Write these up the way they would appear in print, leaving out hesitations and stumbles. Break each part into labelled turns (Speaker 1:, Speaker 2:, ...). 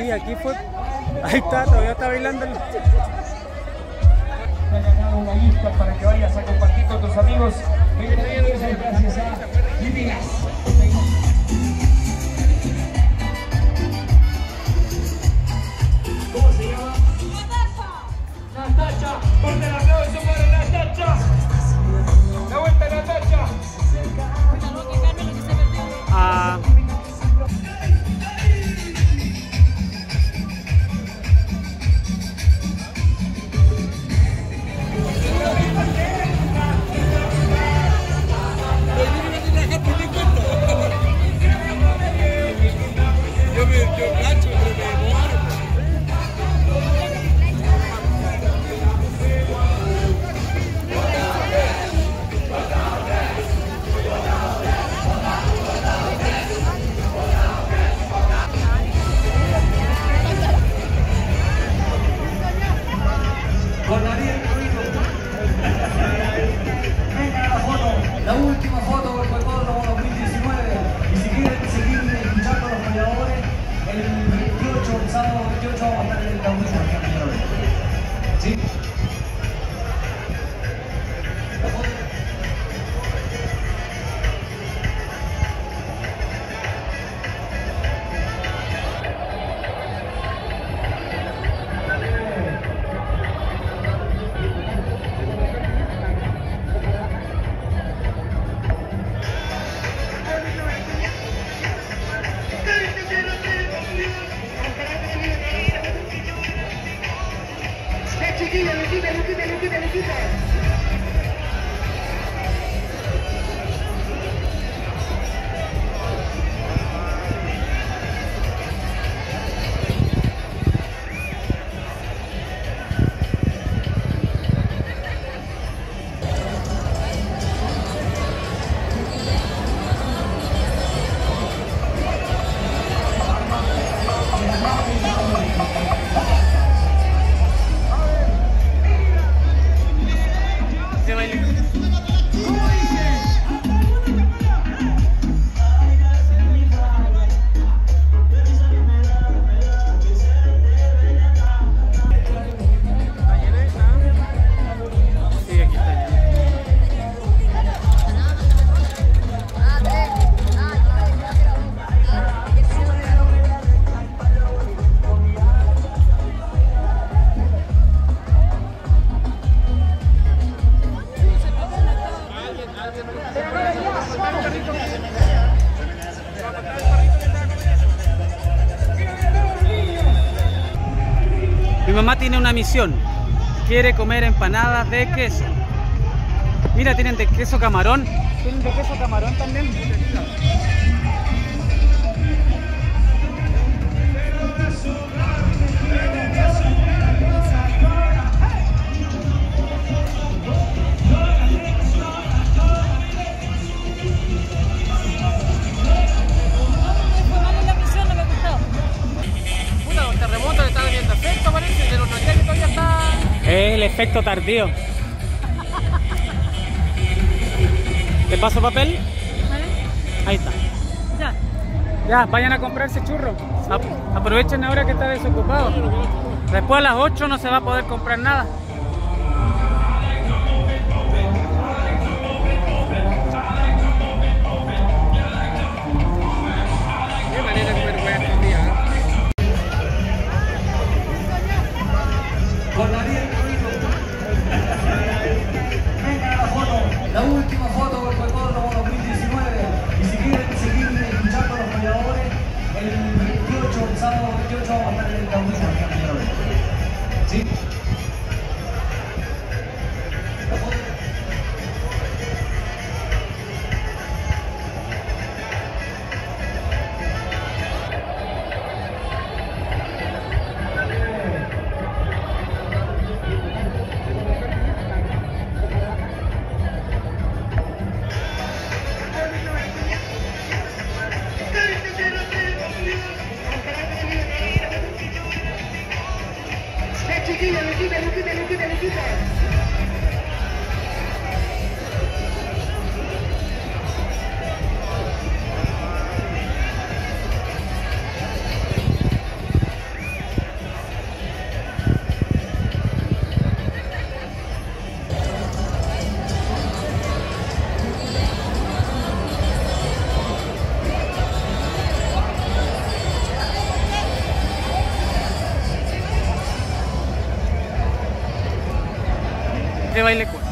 Speaker 1: Sí, aquí fue. Ahí está, todavía está bailando.
Speaker 2: Te ha ganado una lista para que vayas a compartir con tus amigos. Gracias a Vivilas. ¿Cómo se llama? Natacha. Fuerte el aplauso para Natacha. La vuelta Natacha.
Speaker 1: Ah.
Speaker 2: Con Ariel Ruido. Venga la foto, la última foto del Hipódromo 2019. Y si quieren seguir escuchando a los peleadores, el 28, el sábado 28 vamos a estar en el Taurino, señores. ¿Sí?
Speaker 1: Mi mamá tiene una misión, quiere comer empanadas de queso. Mira, tienen de queso camarón. Tienen de queso camarón también. El efecto tardío. ¿Te paso papel? Ahí está.
Speaker 3: Ya.
Speaker 1: Ya, vayan a comprarse churros. Aprovechen ahora que está desocupado. Después a las 8 no se va a poder comprar nada.
Speaker 4: Qué manera de comer hueá escondida, ¿eh?
Speaker 2: Con Ariel Ruido. Venga la foto, la última foto del Hipódromo 2019. Y si quieren seguir escuchando a los peleadores, el 28, el sábado 28 vamos a estar en el Taurino, señores. ¿Sí?
Speaker 1: que baile cueca.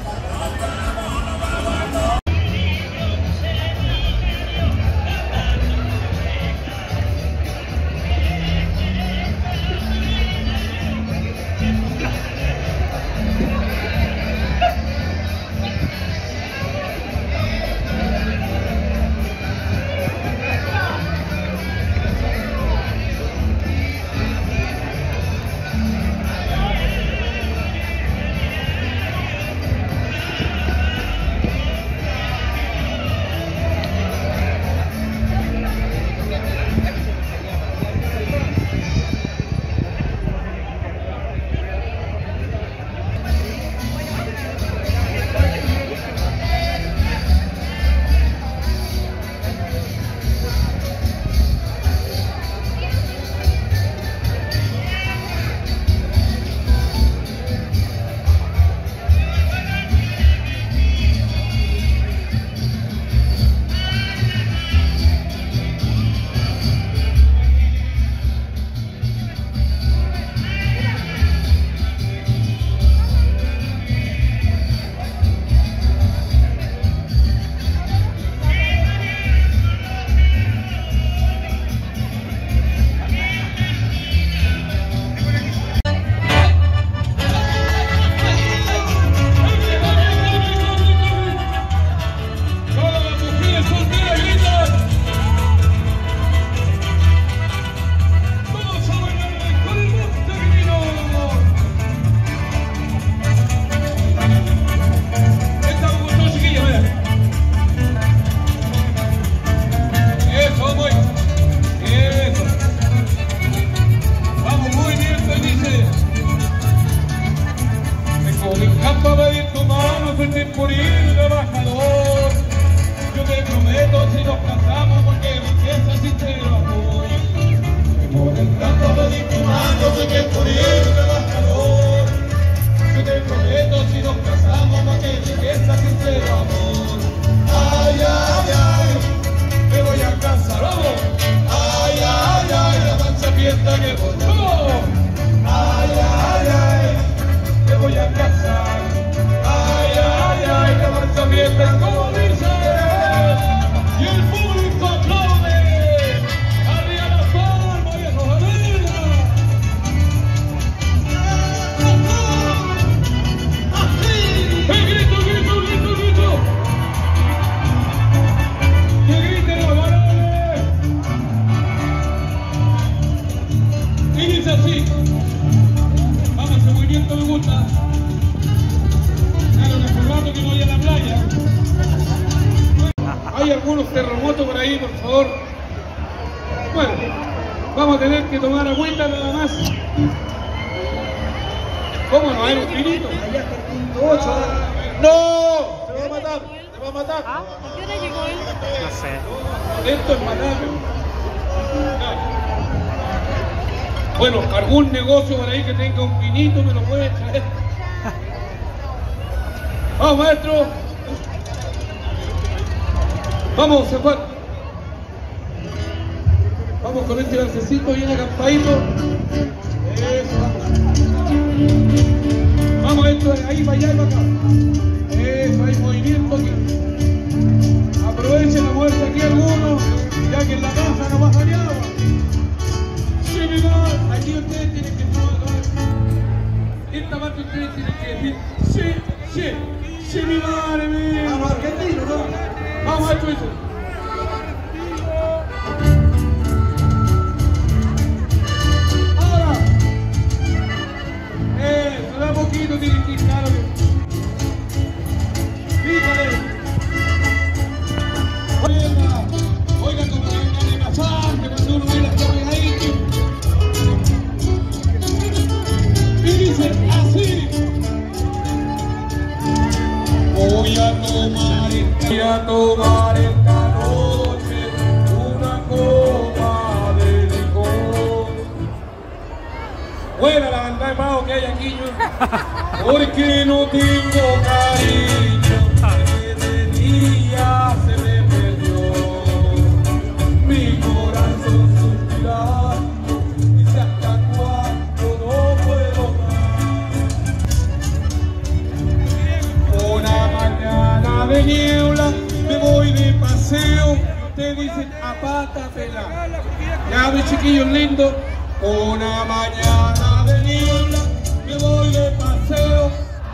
Speaker 4: Hay algunos terremotos por ahí, por favor. Bueno, vamos a tener que tomar agüita nada más. ¿Cómo no? Hay un finito.
Speaker 2: Allá está el quinto 8.
Speaker 4: ¡No! ¡Se va a matar! ¡Se va a matar!
Speaker 1: ¿Ah?
Speaker 3: ¿A qué hora llegó él?
Speaker 1: No sé.
Speaker 4: Esto es matarme. Bueno, algún negocio por ahí que tenga un pinito me lo puede traer. Vamos, maestro. Vamos, se fue. Vamos con este lancecito bien acampadito. Eso, vamos. Vamos, esto de ahí para allá y para acá. Eso, hay movimiento aquí. Aprovechen a moverse aquí algunos, ya que en la casa no pasa ni agua. Sí, mi madre. Aquí ustedes tienen que tomar. Esta parte ustedes tienen que decir sí, sí, sí, mi madre mía.
Speaker 2: Vamos, argentino, ¿no?
Speaker 4: Vamos, esto, eso. Ahora. Se da poquito, tiene que ir, claro que. Fíjate. Oiga, como que venga de pasar, que cuando uno ve las torres ahí. Y dice así. Voy a tomar esta noche una copa de licor. Buena la verdad de pago que hay aquí, yo. Porque no tengo cariño, que de día se me perdió. Mi corazón suspirando, dice hasta cuándo no puedo más. está pelada. Ya, mis chiquillos lindos, una mañana de niebla, me voy de paseo.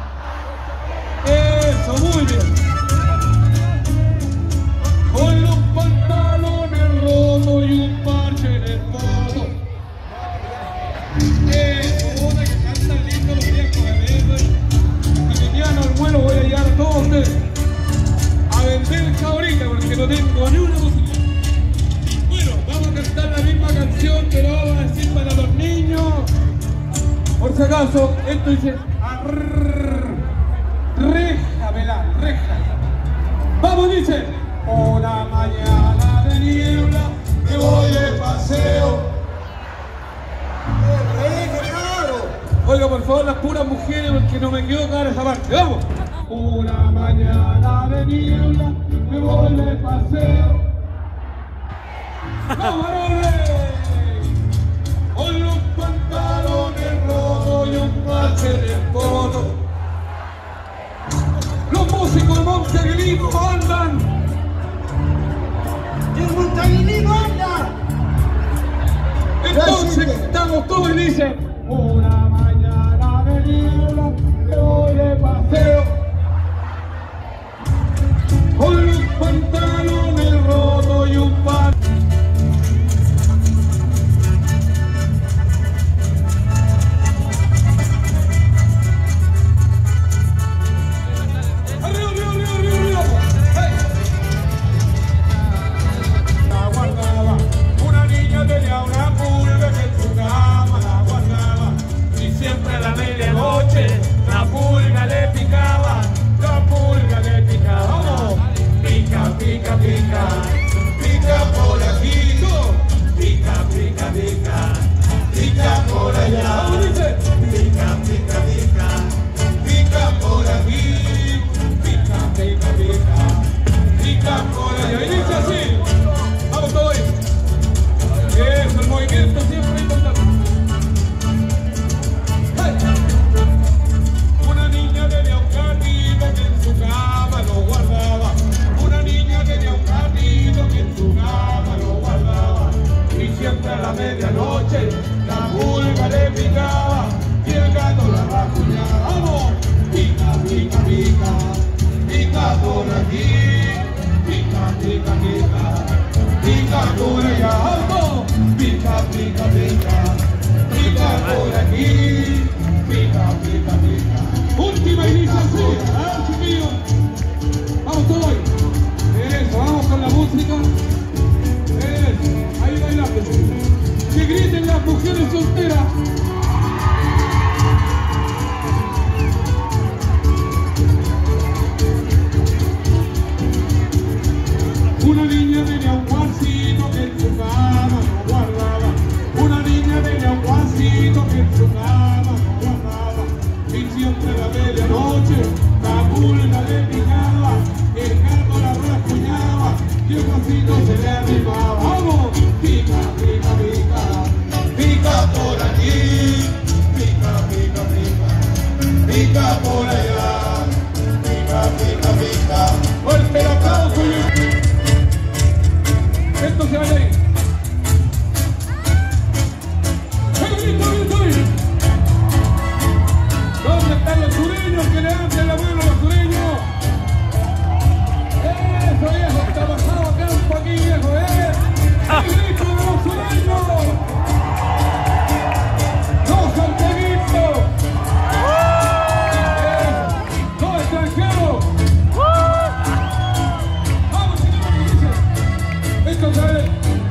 Speaker 4: Eso, muy bien. Con los pantalones rotos y un parche en el poto. Eso, una que cantan lindo los viejos de México. Y mañana al vuelo voy a llevar a todos ustedes a vender cabrita porque no tengo ni una posibilidad. Bueno, vamos a cantar la misma canción, pero vamos a decir para los niños. Por si acaso, esto dice reja, velar, reja. Vamos, dice. Una mañana de niebla, me voy de paseo. Oiga, por favor, las puras mujeres, porque no me quedo clara esa parte. ¡Vamos! Una mañana de niebla, me voy de paseo. ¡Vamos, varones! Con los pantalones rotos y un parche en el poto. Los músicos de Monteaguilino andan.
Speaker 3: ¡El Monteaguilino anda!
Speaker 4: Entonces estamos todos y dicen: una mañana de niebla, me voy de paseo. Con los pantalones rotos y un par. ¡Arriba, arriba, arriba, arriba, arriba! ¡Hey! La guardaba, una niña tenía una pulga que en su cama la guardaba. Y siempre a la medianoche la pulga le picaba. La pulga le picaba. ¡Vamos! Pica, pica, pica. Pica por aquí. Pica, pica, pica. Pica por allá. ¿Cómo dice? Pica, pica, pica. Pica por aquí. Pica, pica, pica. Pica por allá. Y dice así. Vamos todos. Eso, el movimiento siempre es importante. ¡Hey! Una niña tenía un gatito que en su cama lo guardaba. Una niña tenía un gatito que en su cama lo guardaba. Y siempre a la medianoche la pulga le picaba y el gato la rajuñaba. ¡Vamos! Pica, pica, pica. Pica por aquí. Pica, pica, pica. Pica por allá. ¡Vamos! Pica, pica, pica. Pica por aquí. Pica, pica, pica. Última iniciación. ¡Ah, chiquillos! Vamos todos. Eso, vamos con la música. Eso, ahí bailando. Que griten las mujeres solteras. Una niña tenía un guasito que en su cama no guardaba. Una niña tenía un guasito que en su cama no guardaba. Y siempre a la medianoche la pulga le picaba, el gato la rasguñaba y el guasito se le arrimaba. ¡Vamos! Pica, pica, pica. Pica por aquí. Pica, pica, pica. Pica por allá. Pica, pica, pica. Fuerte el aplauso y esto se va a ir. ¿Dónde están los sureños? Que levanten la mano los sureños. Eso, viejo, está bajado campo aquí, viejo, ¡El grito de los sureños! ¡Los santiaguitos! ¡Los extranjeros! Vamos, señores, esto se ve.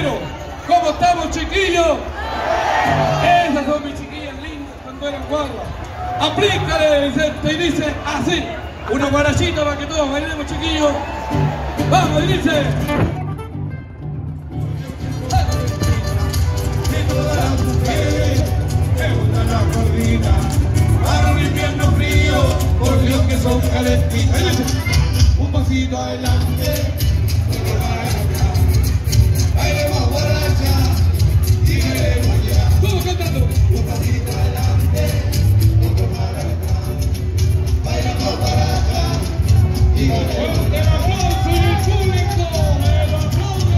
Speaker 4: Primero, ¿cómo estamos, chiquillos? Esas son mis chiquillas lindas cuando eran guaguas. Aplícale, Vicente, y dice así. Una guarachita para que todos bailemos, chiquillos. Vamos, y dice.
Speaker 5: Para un invierno frío, por Dios que son calentitas. Un pasito adelante, otro para atrás. Bailemos borracha, y queremos ya.
Speaker 4: Todos cantando.
Speaker 5: Un pasito adelante, otro para atrás. Bailemos borracha, y queremos ya.
Speaker 4: El aplauso y el público, el aplauso.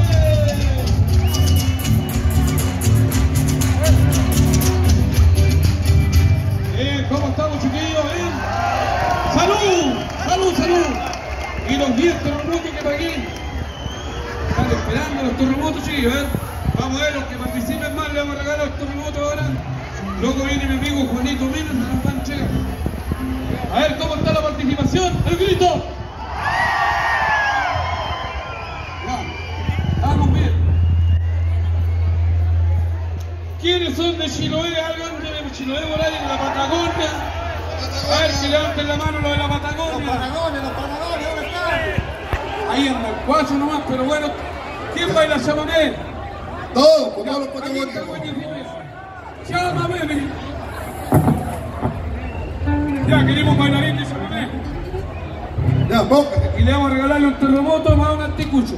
Speaker 4: ¿Cómo estamos, chiquillos? ¿Bien? ¡Salud! ¡Salud, salud! Y los 10 terremotos que para aquí están esperando los terremotos, chiquillos, ¿eh? Vamos a ver, los que participen más, le vamos a regalar los terremotos ahora. Luego viene mi amigo Juanito Mena, se nos van a entregar. A ver, ¿cómo está la participación? ¡El grito! Ya, vamos bien. ¿Quiénes son de Chiloé? ¿Algo de Chiloé por ahí, de la Patagonia? A ver si levanten la mano los de la Patagonia.
Speaker 3: Los Patagones, ¿dónde están?
Speaker 4: Ahí anda el cuatro nomás, pero bueno. ¿Quién baila chamamé?
Speaker 3: Todos, con todos los patagónicos.
Speaker 4: Chamamé. Ya, queremos bailarín de chamamé.
Speaker 3: Ya, póngase.
Speaker 4: Y le vamos a regalarle un terremoto más un anticucho.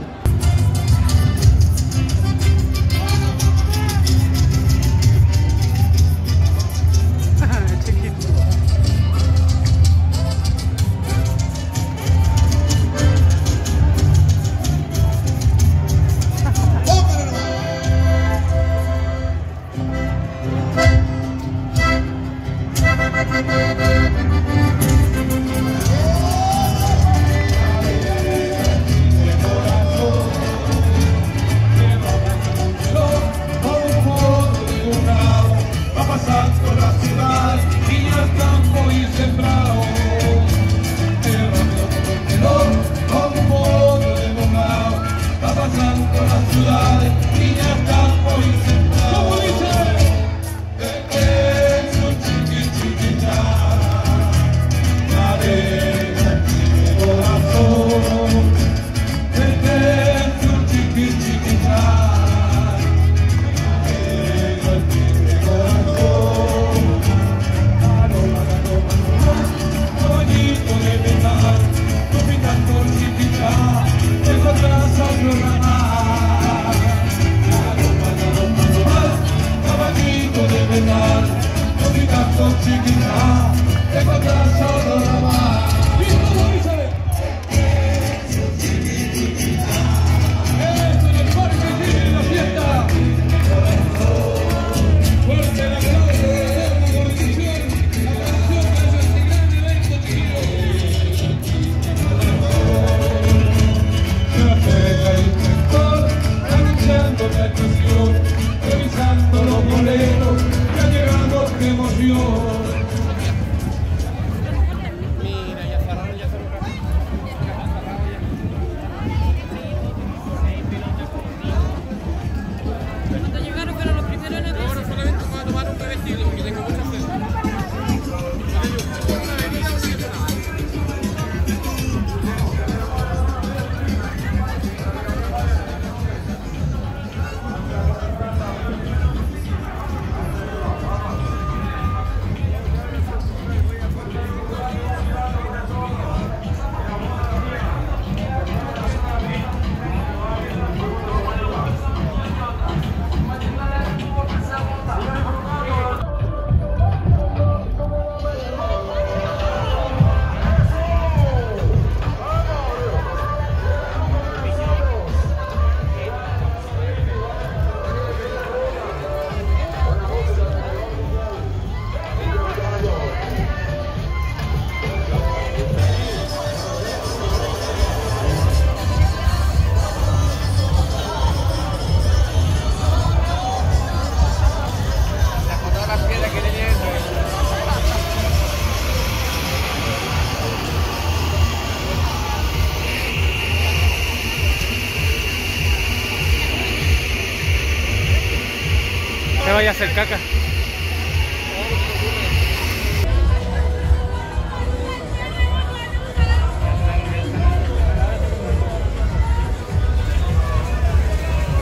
Speaker 1: se vaya a hacer caca.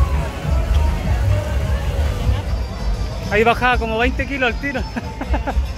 Speaker 1: Ahí bajaba como 20 kilos al tiro.